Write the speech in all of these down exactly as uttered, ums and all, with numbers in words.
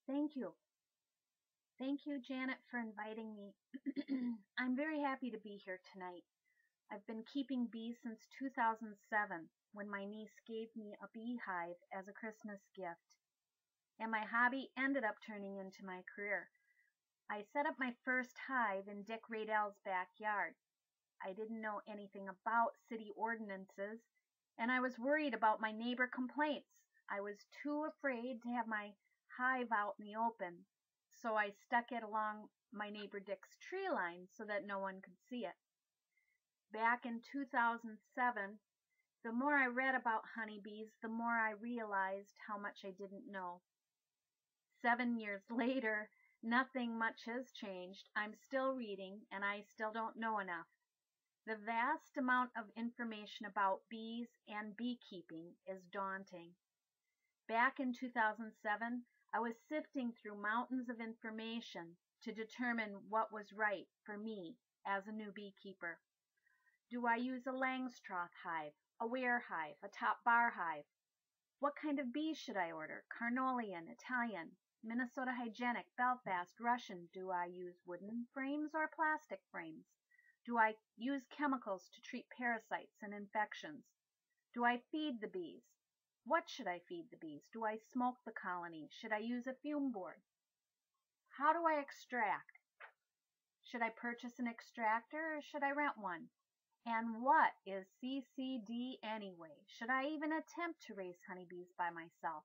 Thank you. Thank you, Janet, for inviting me. I'm very happy to be here tonight. I've been keeping bees since two thousand seven, when my niece gave me a beehive as a Christmas gift. And my hobby ended up turning into my career. I set up my first hive in Dick Radell's backyard. I didn't know anything about city ordinances, and I was worried about my neighbor complaints. I was too afraid to have my hive out in the open, so I stuck it along my neighbor Dick's tree line so that no one could see it. Back in two thousand seven, the more I read about honeybees, the more I realized how much I didn't know. Seven years later, nothing much has changed. I'm still reading, and I still don't know enough. The vast amount of information about bees and beekeeping is daunting. Back in two thousand seven, I was sifting through mountains of information to determine what was right for me as a new beekeeper. Do I use a Langstroth hive, a Ware hive, a top bar hive? What kind of bees should I order? Carnolian, Italian, Minnesota Hygienic, Belfast, Russian. Do I use wooden frames or plastic frames? Do I use chemicals to treat parasites and infections? Do I feed the bees? What should I feed the bees? Do I smoke the colony? Should I use a fume board? How do I extract? Should I purchase an extractor or should I rent one? And what is C C D anyway? Should I even attempt to raise honeybees by myself?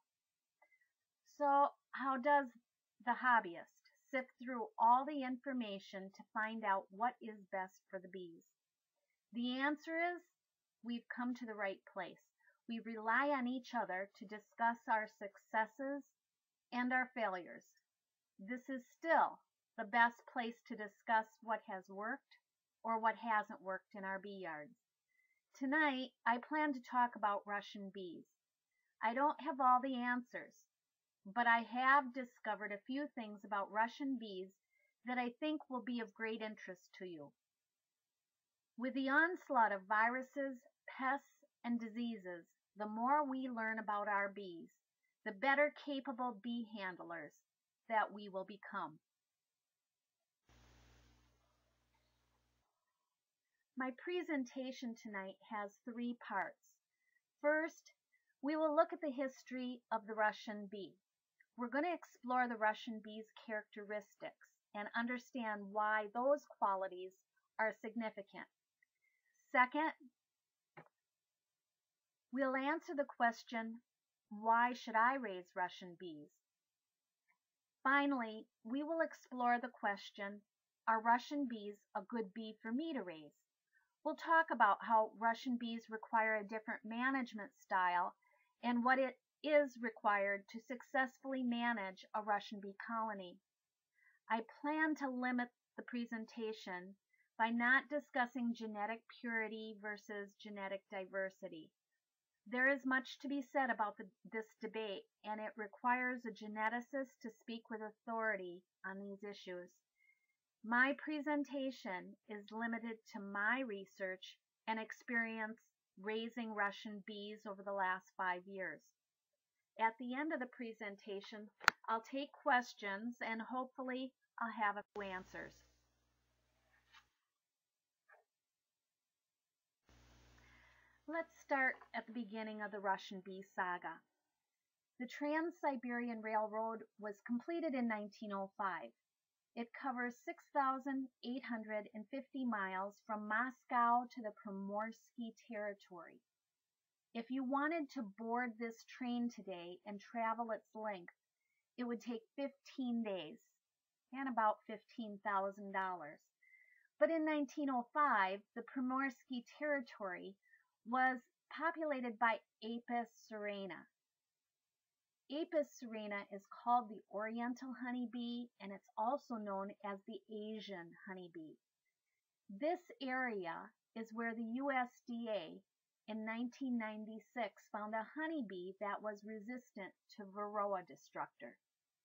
So how does the hobbyist sift through all the information to find out what is best for the bees? The answer is we've come to the right place. We rely on each other to discuss our successes and our failures. This is still the best place to discuss what has worked or what hasn't worked in our bee yards. Tonight, I plan to talk about Russian bees. I don't have all the answers, but I have discovered a few things about Russian bees that I think will be of great interest to you. With the onslaught of viruses, pests, and diseases, the more we learn about our bees, the better capable bee handlers that we will become. My presentation tonight has three parts. First, we will look at the history of the Russian bee. We're going to explore the Russian bee's characteristics and understand why those qualities are significant. Second, we'll answer the question, why should I raise Russian bees? Finally, we will explore the question, are Russian bees a good bee for me to raise? We'll talk about how Russian bees require a different management style and what it is required to successfully manage a Russian bee colony. I plan to limit the presentation by not discussing genetic purity versus genetic diversity. There is much to be said about the, this debate, and it requires a geneticist to speak with authority on these issues. My presentation is limited to my research and experience raising Russian bees over the last five years. At the end of the presentation, I'll take questions and hopefully I'll have a few answers. Let's start at the beginning of the Russian bee saga. The Trans-Siberian Railroad was completed in nineteen oh five. It covers six thousand eight hundred fifty miles from Moscow to the Primorsky Territory. If you wanted to board this train today and travel its length, it would take fifteen days and about fifteen thousand dollars. But in nineteen oh five, the Primorsky Territory was populated by Apis cerana. Apis cerana is called the Oriental honeybee, and it's also known as the Asian honeybee. This area is where the U S D A in nineteen ninety-six found a honeybee that was resistant to Varroa destructor.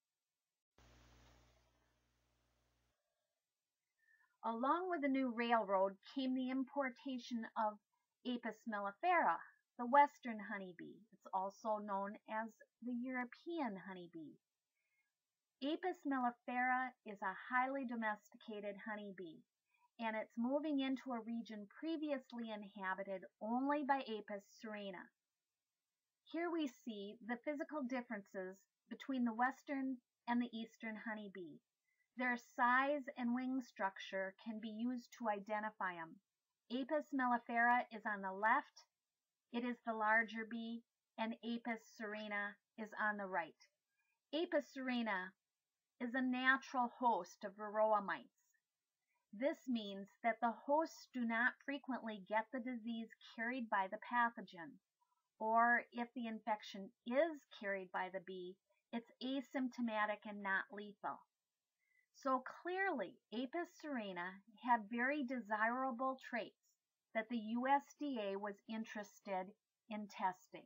Along with the new railroad came the importation of Apis mellifera, the western honeybee. It's also known as the European honeybee. Apis mellifera is a highly domesticated honeybee, and it's moving into a region previously inhabited only by Apis cerana. Here we see the physical differences between the western and the eastern honeybee. Their size and wing structure can be used to identify them. Apis mellifera is on the left, it is the larger bee, and Apis cerana is on the right. Apis cerana is a natural host of varroa mites. This means that the hosts do not frequently get the disease carried by the pathogen, or if the infection is carried by the bee, it's asymptomatic and not lethal. So clearly, Apis cerana had very desirable traits that the U S D A was interested in testing.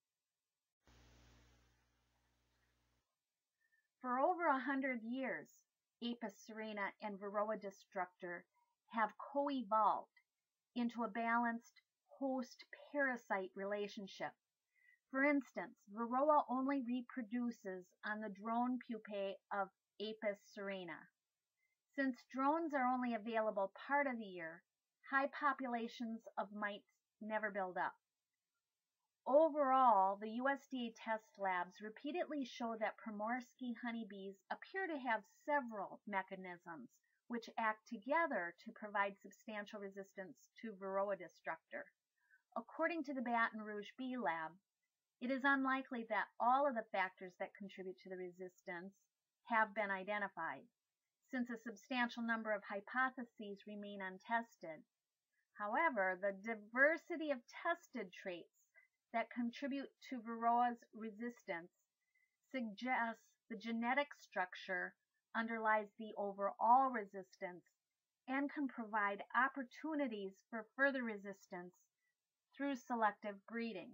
For over a hundred years, Apis cerana and Varroa destructor have co-evolved into a balanced host-parasite relationship. For instance, Varroa only reproduces on the drone pupae of Apis cerana. Since drones are only available part of the year, high populations of mites never build up. Overall, the U S D A test labs repeatedly show that Primorsky honeybees appear to have several mechanisms which act together to provide substantial resistance to Varroa destructor. According to the Baton Rouge Bee Lab, it is unlikely that all of the factors that contribute to the resistance have been identified, since a substantial number of hypotheses remain untested. However, the diversity of tested traits that contribute to Varroa's resistance suggests the genetic structure underlies the overall resistance and can provide opportunities for further resistance through selective breeding.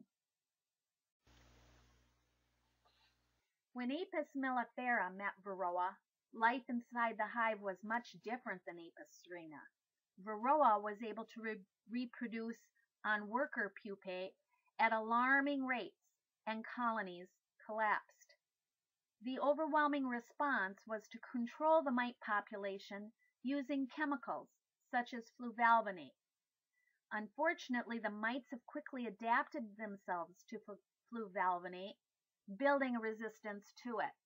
When Apis mellifera met Varroa, life inside the hive was much different than Apis cerana. Varroa was able to re reproduce on worker pupae at alarming rates, and colonies collapsed. The overwhelming response was to control the mite population using chemicals such as fluvalvanate. Unfortunately, the mites have quickly adapted themselves to fluvalvanate, building a resistance to it.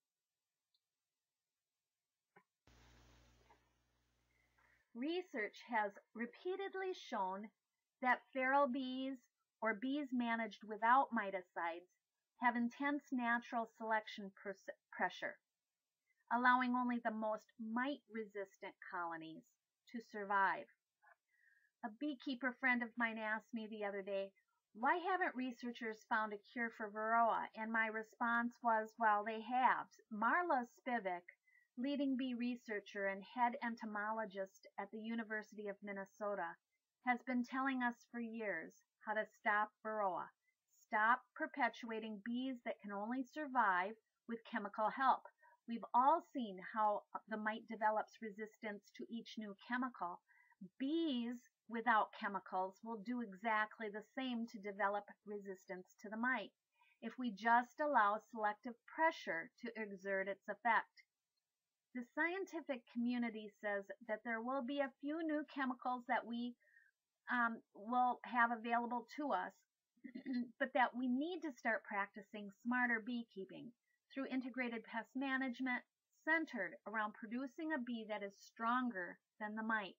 Research has repeatedly shown that feral bees or bees managed without miticides have intense natural selection pressure, allowing only the most mite-resistant colonies to survive. A beekeeper friend of mine asked me the other day, why haven't researchers found a cure for Varroa? And my response was, well, they have. Marla Spivak, leading bee researcher and head entomologist at the University of Minnesota, has been telling us for years how to stop Varroa. Stop perpetuating bees that can only survive with chemical help. We've all seen how the mite develops resistance to each new chemical. Bees without chemicals will do exactly the same to develop resistance to the mite, if we just allow selective pressure to exert its effect. The scientific community says that there will be a few new chemicals that we um, will have available to us, but that we need to start practicing smarter beekeeping through integrated pest management centered around producing a bee that is stronger than the mite.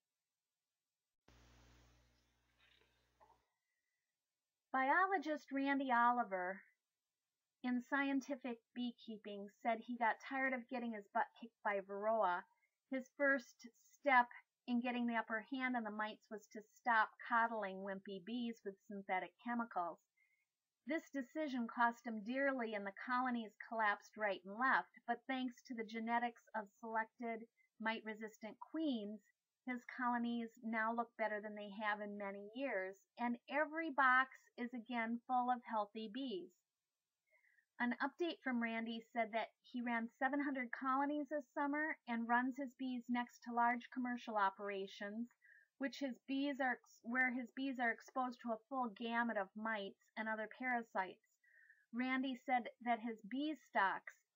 Biologist Randy Oliver in Scientific Beekeeping said he got tired of getting his butt kicked by Varroa. His first step in getting the upper hand on the mites was to stop coddling wimpy bees with synthetic chemicals. This decision cost him dearly and the colonies collapsed right and left, but thanks to the genetics of selected mite-resistant queens, his colonies now look better than they have in many years, and every box is again full of healthy bees. An update from Randy said that he ran seven hundred colonies this summer and runs his bees next to large commercial operations, which his bees are, where his bees are exposed to a full gamut of mites and other parasites. Randy said that his bee stocks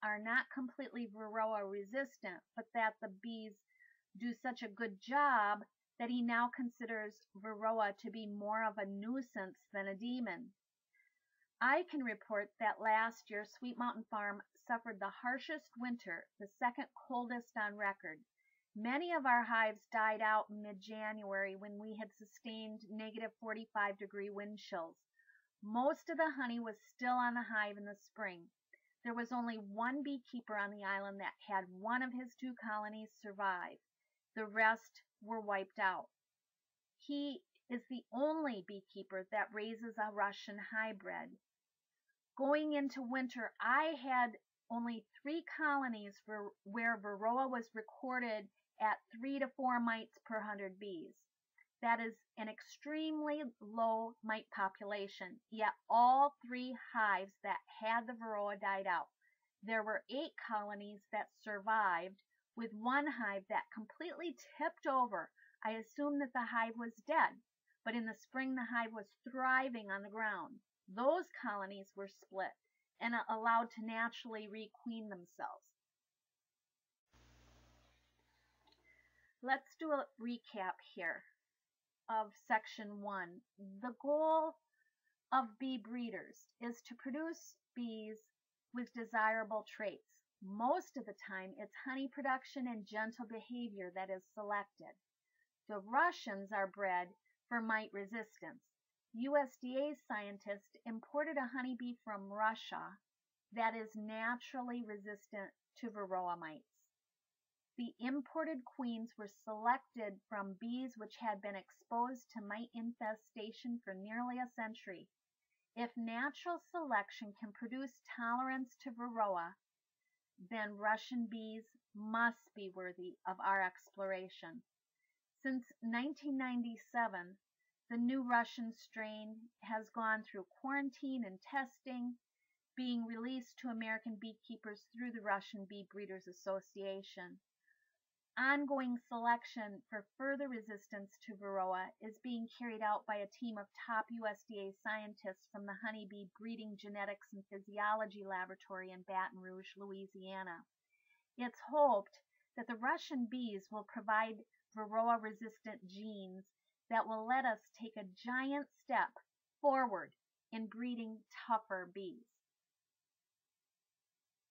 are not completely Varroa resistant, but that the bees do such a good job that he now considers Varroa to be more of a nuisance than a demon. I can report that last year Sweet Mountain Farm suffered the harshest winter, the second coldest on record. Many of our hives died out in mid-January when we had sustained negative forty-five degree wind chills. Most of the honey was still on the hive in the spring. There was only one beekeeper on the island that had one of his two colonies survive. The rest were wiped out. He is the only beekeeper that raises a Russian hybrid. Going into winter, I had only three colonies for, where Varroa was recorded at three to four mites per hundred bees. That is an extremely low mite population, yet all three hives that had the Varroa died out. There were eight colonies that survived, with one hive that completely tipped over. I assumed that the hive was dead, but in the spring the hive was thriving on the ground. Those colonies were split and allowed to naturally requeen themselves. Let's do a recap here of section one. The goal of bee breeders is to produce bees with desirable traits. Most of the time, it's honey production and gentle behavior that is selected. The Russians are bred for mite resistance. U S D A scientists imported a honeybee from Russia that is naturally resistant to Varroa mites. The imported queens were selected from bees which had been exposed to mite infestation for nearly a century. If natural selection can produce tolerance to Varroa, then Russian bees must be worthy of our exploration. Since nineteen ninety-seven, the new Russian strain has gone through quarantine and testing, being released to American beekeepers through the Russian Bee Breeders Association. Ongoing selection for further resistance to Varroa is being carried out by a team of top U S D A scientists from the Honeybee Breeding Genetics and Physiology Laboratory in Baton Rouge, Louisiana. It's hoped that the Russian bees will provide Varroa-resistant genes that will let us take a giant step forward in breeding tougher bees.